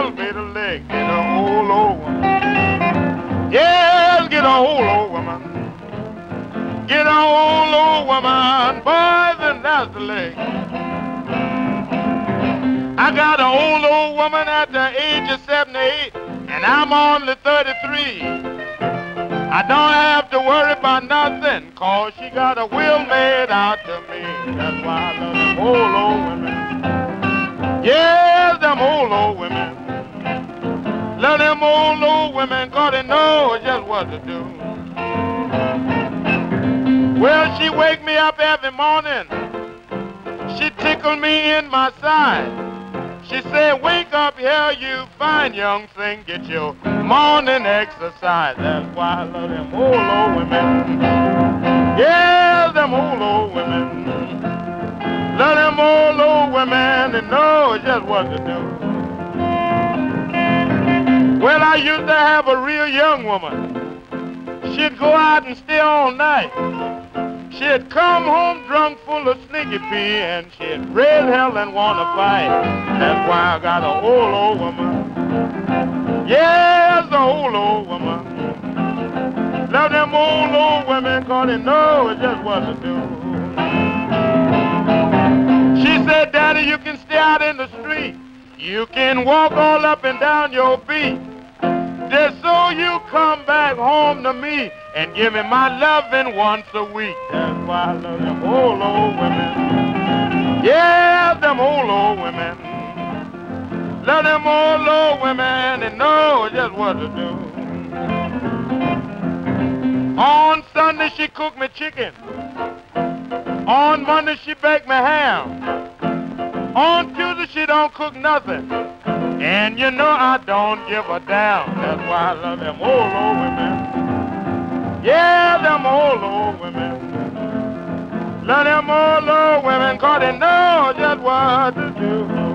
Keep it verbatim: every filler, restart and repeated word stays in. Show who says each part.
Speaker 1: elevator leg. Get a old, old woman. Yes, get a old, old woman. Get a old, old woman. Boys, and that's the leg. I got an old, old woman at the age of seventy-eight, and I'm only thirty-three. I don't have to worry about nothing, cause she got a will made out to me. That's why I love them old, old women. Yes, them old, old women. Love them old, old women, cause they know just what to do. Well, she wake me up every morning. She tickle me in my side. She said, wake up here, you fine young thing, get your morning exercise. That's why I love them old, old women. Yeah, them old, old women. Love them old, old women and know just what to do. Well, I used to have a real young woman. She'd go out and stay all night. She'd come home drunk full of sneaky pee, and she'd raise hell and want to fight. That's why I got an old, old woman. Yes, the old, old woman. Love them old, old women, cause they know just what to do. She said, Daddy, you can stay out in the street. You can walk all up and down your beat. Just so you come back home to me and give me my loving once a week. That's why I love them old, old women. Yeah, them old, old women. Love them old, old women and know just what to do. On Sunday she cooked me chicken. On Monday she baked me ham. On Tuesday she don't cook nothing. And you know I don't give a damn. That's why I love them old, old women. Yeah, them old, old women. Love them old, old women, cause they know just what to do.